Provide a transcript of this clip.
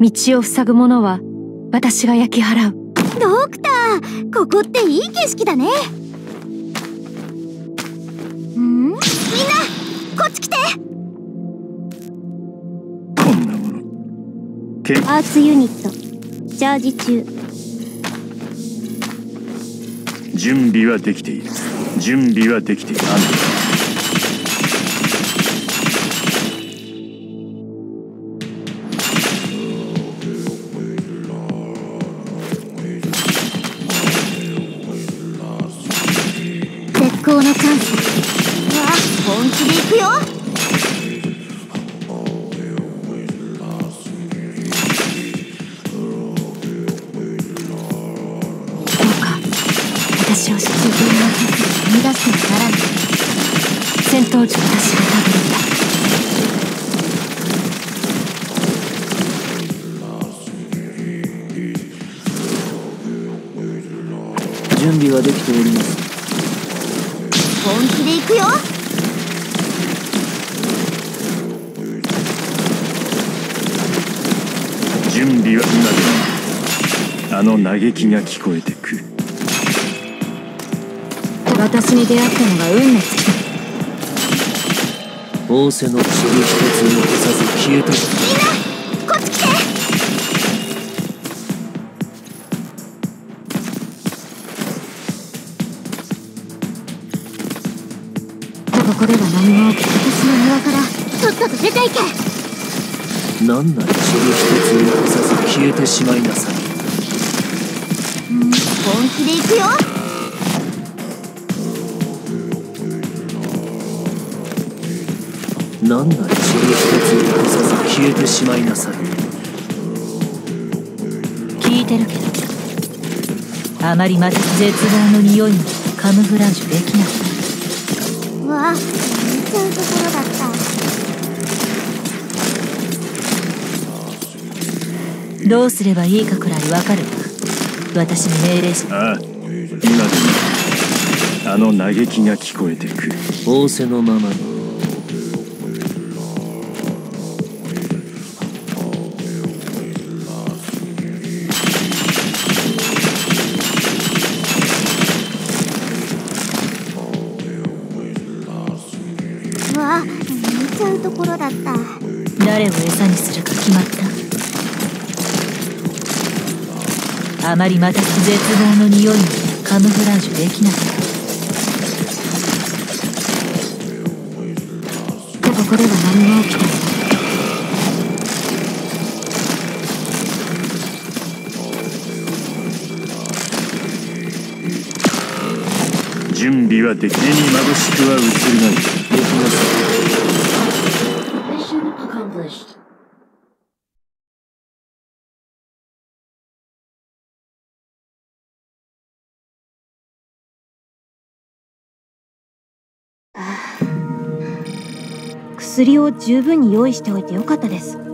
道を塞ぐものは私が焼き払う。 ドクター、ここっていい景色だね。みんなこっち来て。 こんなものアーツユニットチャージ中。 準備はできている。準備はできている。 絶好のチャンス。うわ、本気で行くよ。 私を知っている生み出してはならない。 戦闘時私がたどるんだ。 準備はできております。 本気で行くよ。 準備は今でもあの嘆きが聞こえてくる。 私に出会ったのが運の尽きた。 仰せの塵一つ残さず消えた。 みんなこっち来て。 ここでは何も起きない。 私の庭からとっとと出ていけ。 なんなら塵一つ残さず消えてしまいなさい。 本気で行くよ。 なんなら塵一つ残さず消えてしまいなさい。 聞いてるけど、あまりまた絶望の匂いもカムフラージュできなかった。 うわ、見ちゃうところだった。 どうすればいいかくらいわかるわ。私に命令し。 ああ、今でもあの嘆きが聞こえてくる。 仰せのままに。 うわ、見ちゃうところだった。 誰を餌にするか決まった。あまりまた絶望の匂いもカムフラージュできなかった。ここでは何も起きない。 準備はでき、目に眩しくは映るない。できます。 薬を十分に用意しておいてよかったです。